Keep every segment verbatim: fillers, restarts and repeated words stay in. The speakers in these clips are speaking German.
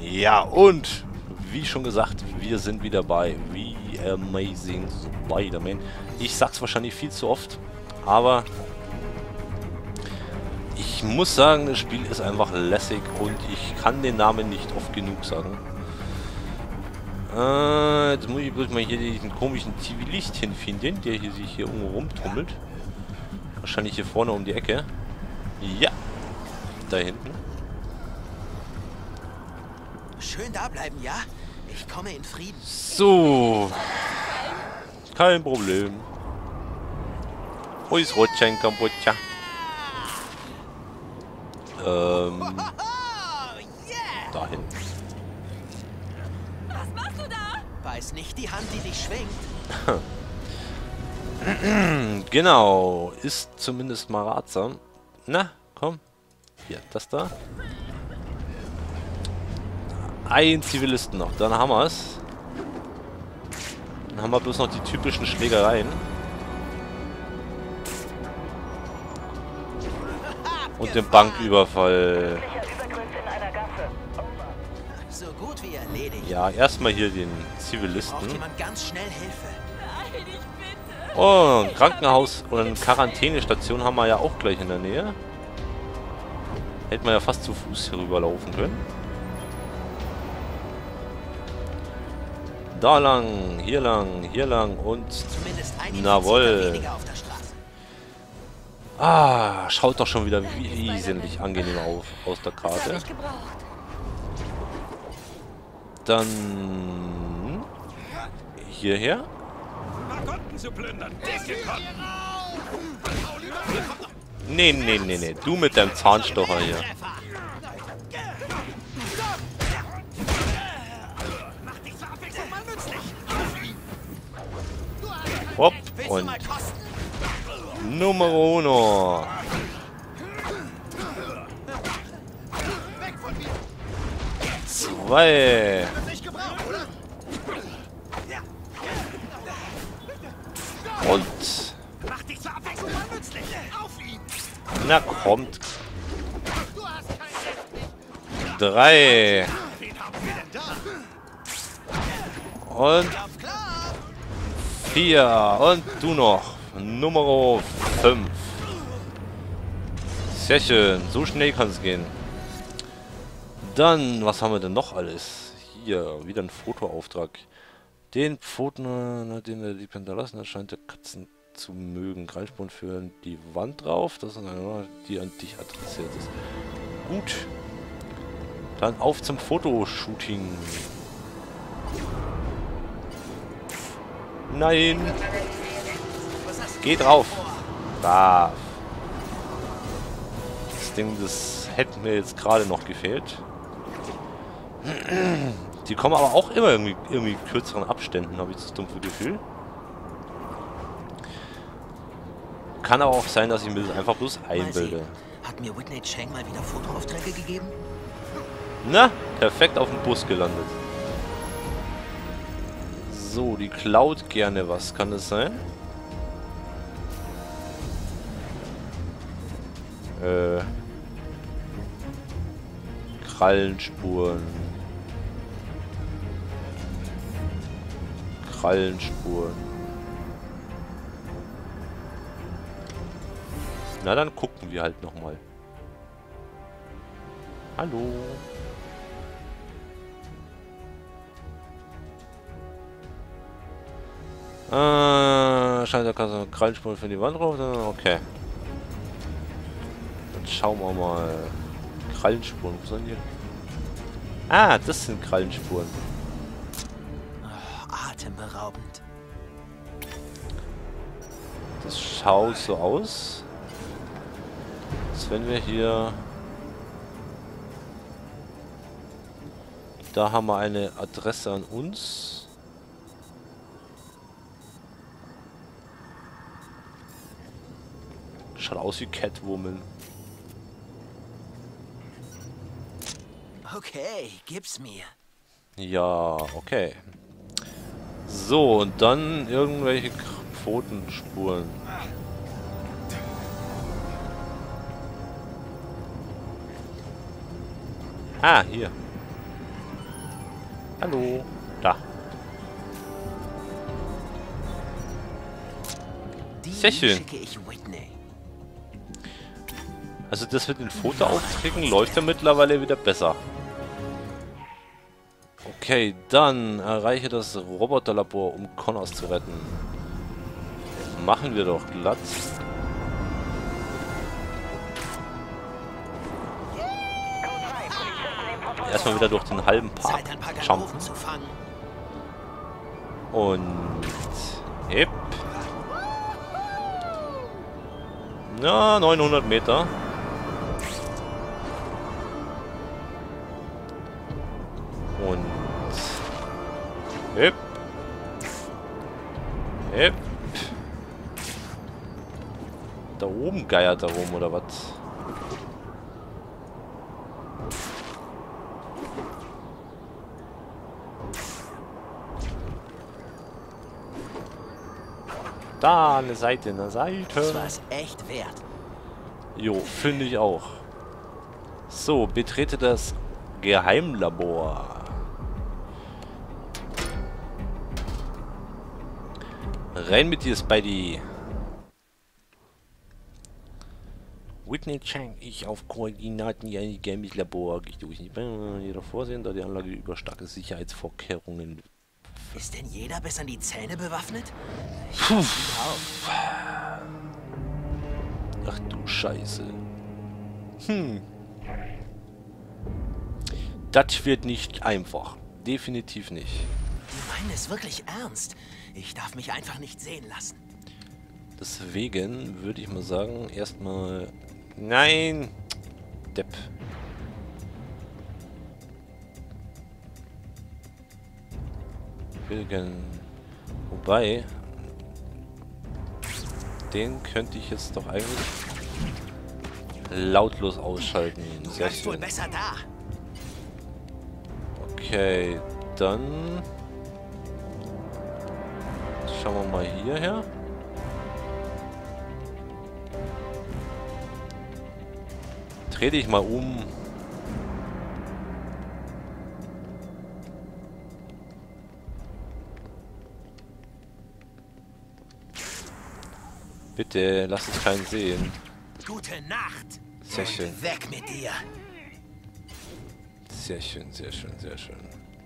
Ja, und wie schon gesagt, wir sind wieder bei The Amazing Spider-Man. Ich sag's wahrscheinlich viel zu oft, aber ich muss sagen, das Spiel ist einfach lässig und ich kann den Namen nicht oft genug sagen. Äh, jetzt muss ich bloß mal hier diesen komischen Zivilisten finden, der hier sich hier irgendwo rumtummelt. Wahrscheinlich hier vorne um die Ecke. Ja, da hinten. Schön da bleiben, ja? Ich komme in Frieden. So. Kein Problem. Wo ist Rotchen Kambodscha? Ähm. Da hinten. Was machst du da? Beiß nicht die Hand, die dich schwingt. Genau. Ist zumindest mal ratsam. Na, komm. Hier, das da. Ein Zivilisten noch, dann haben wir es. Dann haben wir bloß noch die typischen Schlägereien. Und den Banküberfall. So gut wie erledigt. Ja, erstmal hier den Braucht Zivilisten. jemand ganz schnell Hilfe? Nein, ich bitte. Oh, ein Krankenhaus oder eine Quarantänestation haben wir ja auch gleich in der Nähe. Hätten wir ja fast zu Fuß hier rüberlaufen können. Da lang, hier lang, hier lang und... Zumindest ein Jawohl. Infizierter weniger auf der Straße. Ah, schaut doch schon wieder wesentlich angenehm auf, aus der Das hab Karte. ich gebraucht. Dann... hierher. Nee, nee, nee, nee. Du mit deinem Zahnstocher hier. Hopp und Nummer uno. Zwei. Und na kommt. Drei. Und vier. Und du noch. Nummer fünf. Sehr schön. So schnell kann es gehen. Dann, was haben wir denn noch alles? Hier, wieder ein Fotoauftrag. Den Pfoten, den er lieb hinterlassen hat, scheint der Katzen zu mögen. Greifspuren für die Wand drauf. Das ist eine, die an dich adressiert ist. Gut. Dann auf zum Fotoshooting. Nein. Geh drauf. Brav. Das Ding, das hätte mir jetzt gerade noch gefehlt. Die kommen aber auch immer irgendwie, irgendwie kürzeren Abständen, habe ich das dumpfe Gefühl. Kann aber auch sein, dass ich mir das einfach bloß einbilde. Hat mir Whitney Chang mal wieder Fotoaufträge gegeben? Na, perfekt auf dem Bus gelandet. So, die klaut gerne was. Kann das sein? Äh. Krallenspuren. Krallenspuren. Na, dann gucken wir halt nochmal. Hallo. Äh, scheint der Kasse Krallenspuren für die Wand drauf. Okay. Dann schauen wir mal. Krallenspuren, wo sind die? Ah, das sind Krallenspuren. Oh, atemberaubend. Das schaut so aus, als wenn wir hier... Da haben wir eine Adresse an uns. Schaut aus wie Catwoman. Okay, gib's mir. Ja, okay. So, und dann irgendwelche Pfotenspuren. Ah, hier. Hallo. Da. Die Sehr schön. schicke ich Whitney. Also das mit den Fotoaufträgen läuft ja mittlerweile wieder besser. Okay, dann erreiche das Roboterlabor, um Connors zu retten. Machen wir doch glatt. Erstmal wieder durch den halben Park Zeit, ein paar jumpen. Ganoven zu fangen. Und... Hip. Na, neunhundert Meter. Und... Hip. Hip. Da oben geiert er rum, oder was? Da, eine Seite, eine Seite. Das war's echt wert. Jo, finde ich auch. So, betrete das Geheimlabor. Rein mit dir, Spidey. Whitney Chang, ich auf Koordinaten hier ein geheimes Labor. Ich durch nicht jeder vorsehen, da die Anlage über starke Sicherheitsvorkehrungen. Ist denn jeder bis an die Zähne bewaffnet? Ich Puh. auch. Ach du Scheiße. Hm. Das wird nicht einfach. Definitiv nicht. Die meinen es wirklich ernst. Ich darf mich einfach nicht sehen lassen. Deswegen würde ich mal sagen, erstmal... Nein! Depp. Ich würde gerne... Wobei... Den könnte ich jetzt doch eigentlich lautlos ausschalten. Sehr Bleibst wohl schön. besser da. Okay, dann... Schauen wir mal hierher. Dreh dich mal um. Bitte, lass uns keinen sehen. Gute Nacht. Sehr Und schön. weg mit dir. Sehr schön, sehr schön, sehr schön.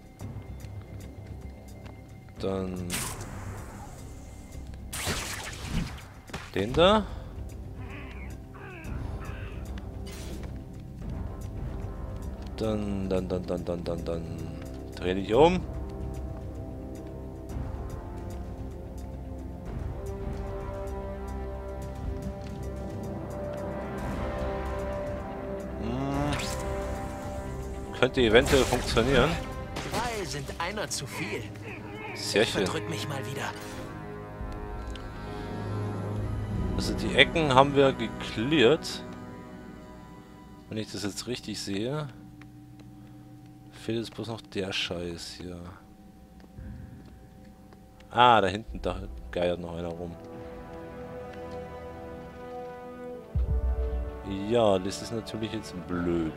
Dann... Den da. Dann, dann, dann, dann, dann, dann, dann... Dreh dich um. Könnte eventuell funktionieren. Zwei sind einer zu viel. Sehr schön. Verdrück mich mal wieder. Also die Ecken haben wir geklärt. Wenn ich das jetzt richtig sehe. Fehlt jetzt bloß noch der Scheiß hier. Ah, da hinten, da geiert noch einer rum. Ja, das ist natürlich jetzt blöd.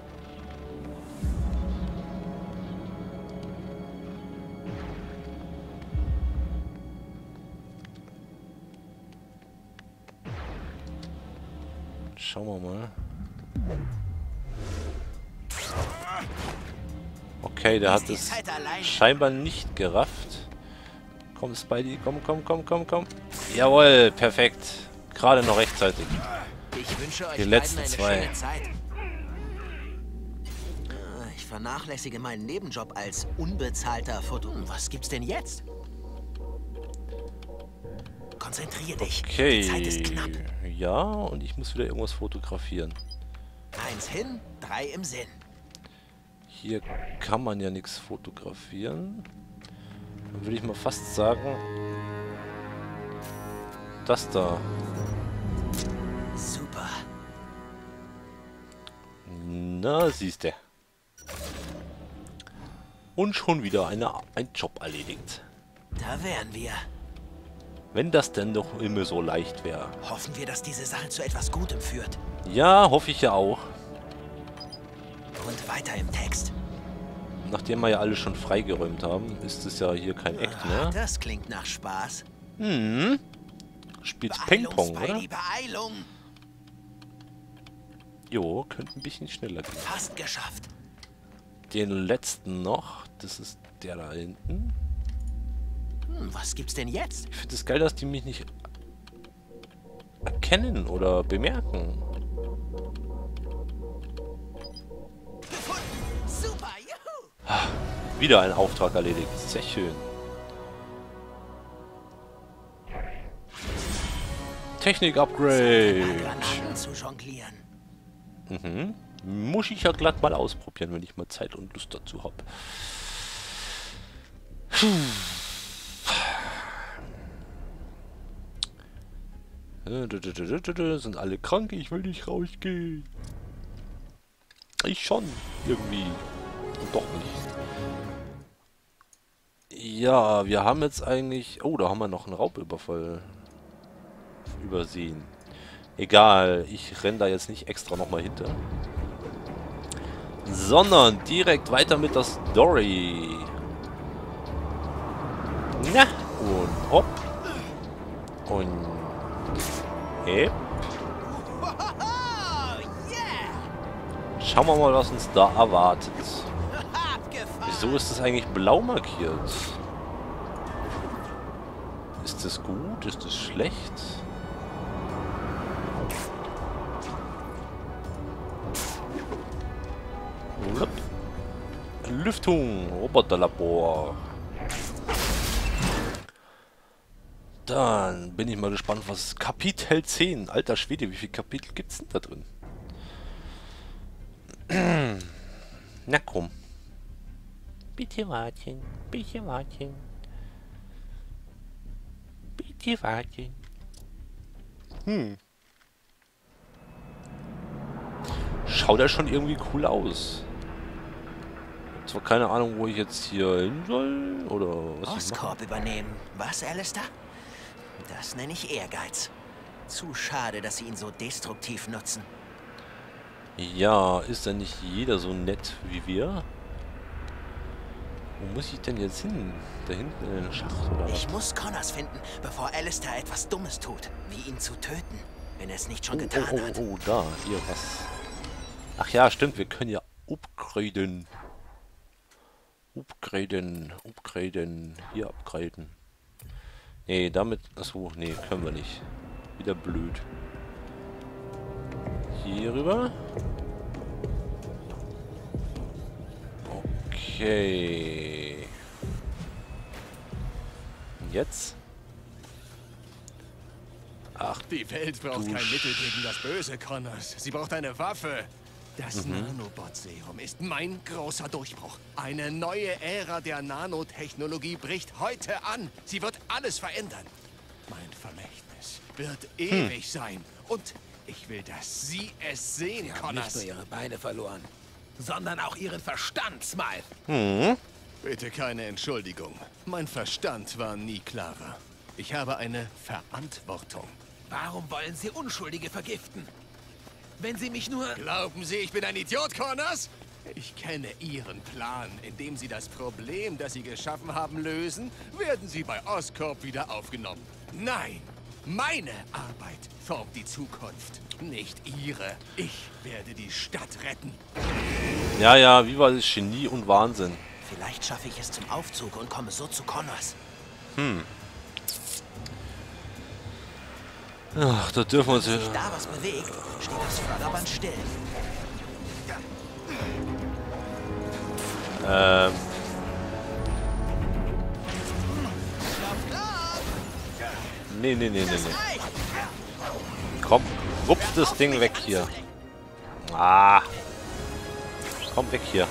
Schauen wir mal. Okay, der hat es scheinbar nicht gerafft. Komm, Spidey, komm, komm, komm, komm, komm. Jawohl, perfekt. Gerade noch rechtzeitig. Ich wünsche euch Die letzten beiden eine zwei. schöne Zeit. Ah, Ich vernachlässige meinen Nebenjob als unbezahlter Foto. Was gibt's denn jetzt? Konzentrier dich. Die Zeit ist Okay. knapp. Ja, und ich muss wieder irgendwas fotografieren. Eins hin, drei im Sinn. Hier kann man ja nichts fotografieren. Dann würde ich mal fast sagen, das da. Super. Na, siehste. Und schon wieder eine, ein Job erledigt. Da wären wir. Wenn das denn doch immer so leicht wäre. Hoffen wir, dass diese Sache zu etwas Gutem führt. Ja, hoffe ich ja auch. Und weiter im Text. nachdem wir ja alle schon freigeräumt haben, ist es ja hier kein Act Ah, mehr. das klingt nach Spaß. Hm. Spielst Beeilung, Ping-Pong, oder? Spidey, Beeilung. Jo, könnte ein bisschen schneller gehen. Fast geschafft. Den letzten noch, das ist der da hinten. Hm, was gibt's denn jetzt? Ich finde es geil, dass die mich nicht erkennen oder bemerken. Gefunden. Super, juhu. Wieder ein Auftrag erledigt. Sehr schön. Technik-Upgrade. Granaten zu jonglieren. Mhm. Muss ich ja glatt mal ausprobieren, wenn ich mal Zeit und Lust dazu habe. Sind alle krank? Ich will nicht rausgehen. Ich schon. Irgendwie. Und doch nicht. Ja, wir haben jetzt eigentlich... Oh, da haben wir noch einen Raubüberfall übersehen. Egal, ich renne da jetzt nicht extra nochmal hinter. Sondern direkt weiter mit der Story. Na, und hopp. Und heb. Schauen wir mal, was uns da erwartet. Wieso ist das eigentlich blau markiert? Ist das gut? Ist das schlecht? Lüftung, Roboterlabor. Dann bin ich mal gespannt, was Kapitel zehn. Alter Schwede, wie viele Kapitel gibt's denn da drin? Na komm. Bitte warten, bitte warten. Bitte warten. Hm. Schaut ja schon irgendwie cool aus. Zwar keine Ahnung, wo ich jetzt hier hin soll, oder was ich mache. Oscorp übernehmen. Was, Alistair? Das nenne ich Ehrgeiz. Zu schade, dass sie ihn so destruktiv nutzen. Ja, ist denn nicht jeder so nett wie wir? Wo muss ich denn jetzt hin? Da hinten in den Schacht, oder was? Ich muss Connors finden, bevor Alistair etwas Dummes tut. Wie ihn zu töten, wenn er es nicht schon Oh, getan oh, hat. oh, oh, da, hier, was? Ach ja, stimmt, wir können ja upgraden. Upgraden, upgraden, hier upgraden. Nee, damit, achso, nee, können wir nicht. Wieder blöd. Hier rüber. Okay. Jetzt? Ach, Die Welt braucht Du kein Sch- Mittel gegen das Böse, Connors. Sie braucht eine Waffe. Das Mhm. Nanobot-Serum ist mein großer Durchbruch. Eine neue Ära der Nanotechnologie bricht heute an. Sie wird alles verändern. Mein Vermächtnis wird Hm. ewig sein. Und ich will, dass Sie es sehen, Sie haben nicht Connors. nur ihre Beine verloren, sondern auch ihren Verstand, Smythe. hm. Bitte keine Entschuldigung. Mein Verstand war nie klarer. Ich habe eine Verantwortung. Warum wollen Sie Unschuldige vergiften? Wenn Sie mich nur... Glauben Sie, ich bin ein Idiot, Connors? Ich kenne Ihren Plan. Indem Sie das Problem, das Sie geschaffen haben, lösen, werden Sie bei Oscorp wieder aufgenommen. Nein, meine Arbeit formt die Zukunft, nicht Ihre. Ich werde die Stadt retten. Ja, ja, wie war das? Genie und Wahnsinn. Vielleicht schaffe ich es zum Aufzug und komme so zu Connors. Ach, da dürfen wir uns... Wenn sich da was bewegt, steht das Förderband still. Ähm... Nee, nee, nee, nee, nee. Komm, wupf das Ding weg hier. Ah. Komm weg hier.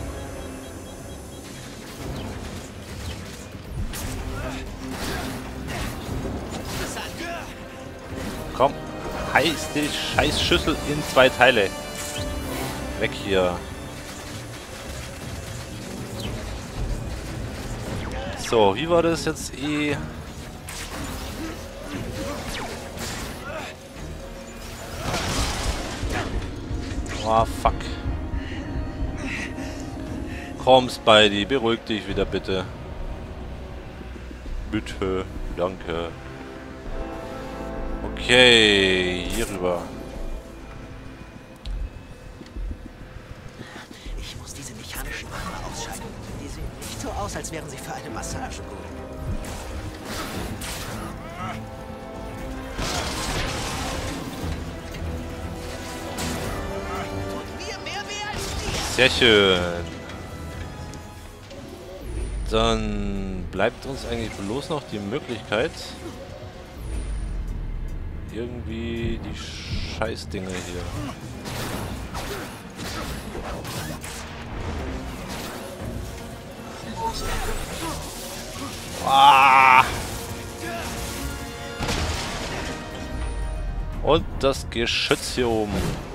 Komm, heiß die Scheißschüssel in zwei Teile. Weg hier. So, wie war das jetzt eh? Oh, fuck. Komm, Spidey, beruhig dich wieder bitte. Bitte, danke. Okay, hier rüber. Ich muss diese mechanischen Arme ausschalten. Die sehen nicht so aus, als wären sie für eine Massage gut. Sehr schön. Dann bleibt uns eigentlich bloß noch die Möglichkeit, irgendwie die Scheißdinger hier. Ah! Und das Geschütz hier oben.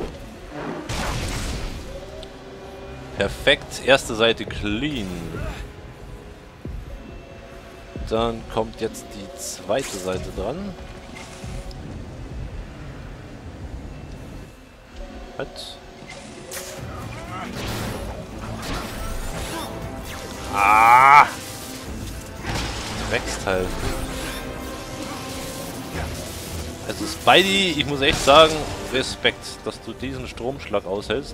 Perfekt, erste Seite clean. Dann kommt jetzt die zweite Seite dran. Halt. Ah! Drecksteil. Also Spidey, ich muss echt sagen, Respekt, dass du diesen Stromschlag aushältst.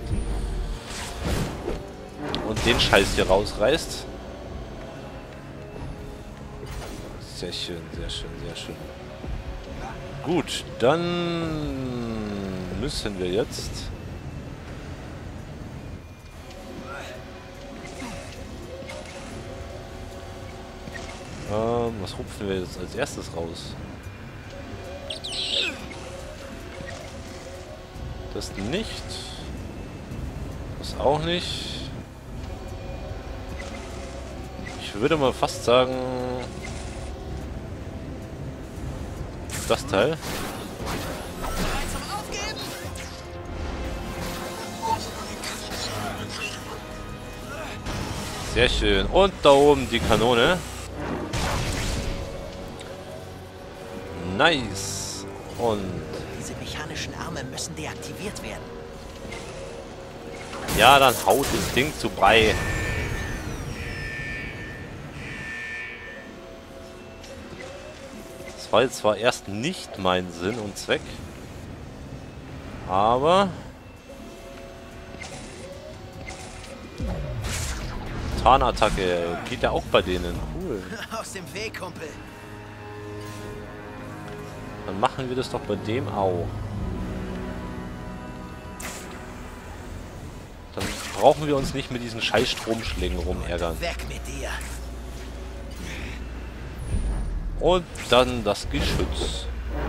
Und den Scheiß hier rausreißt. Sehr schön, sehr schön, sehr schön. Gut, dann müssen wir jetzt... Ähm, was rupfen wir jetzt als erstes raus? Das nicht. Das auch nicht. Ich würde mal fast sagen... Das Teil. Sehr schön. Und da oben die Kanone. Nice. Und... Diese mechanischen Arme müssen deaktiviert werden. Ja, dann haut das Ding zu Brei. Das war jetzt zwar erst nicht mein Sinn und Zweck, aber Tarnattacke geht ja auch bei denen. Cool. Aus dem Weg, Kumpel. Dann machen wir das doch bei dem auch. Dann brauchen wir uns nicht mit diesen scheiß Stromschlägen rumärgern. Weg mit dir. Und dann das Geschütz.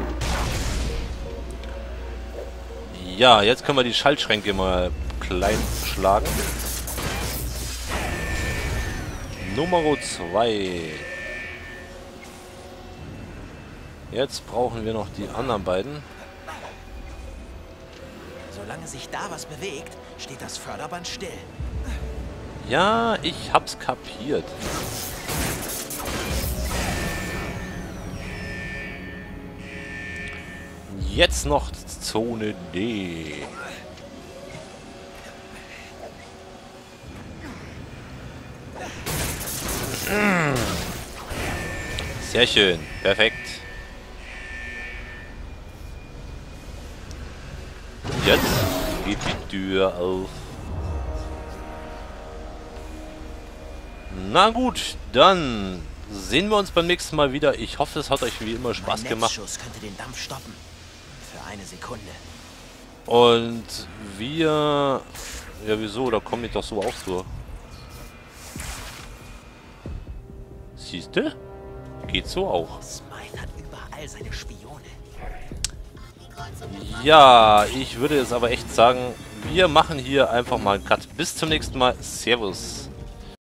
Ja, jetzt können wir die Schaltschränke mal klein schlagen. Nummer zwei. Jetzt brauchen wir noch die anderen beiden. Solange sich da was bewegt, steht das Förderband still. Ja, ich hab's kapiert. Jetzt noch Zone D. Sehr schön. Perfekt. Jetzt geht die Tür auf. Na gut, dann sehen wir uns beim nächsten Mal wieder. Ich hoffe, es hat euch wie immer Spaß Mein gemacht. Netzschuss könnte den Dampf stoppen. Für eine Sekunde. Und wir... Ja, wieso? Da komme ich doch so auch so. Siehste? Geht so auch. Smythe hat überall seine Spione. Ja, ich würde jetzt aber echt sagen, wir machen hier einfach mal einen Cut. Bis zum nächsten Mal. Servus.